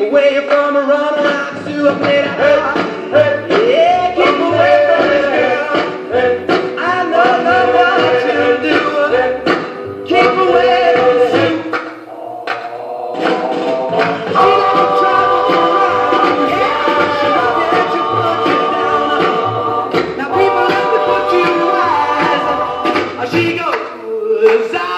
away from a runner out to a plate of rock. Yeah, keep away from this girl. I don't know what to do. Keep away from the soup. She don't travel around, yeah. She don't get you, put you down. Now people let me put you wise. She goes.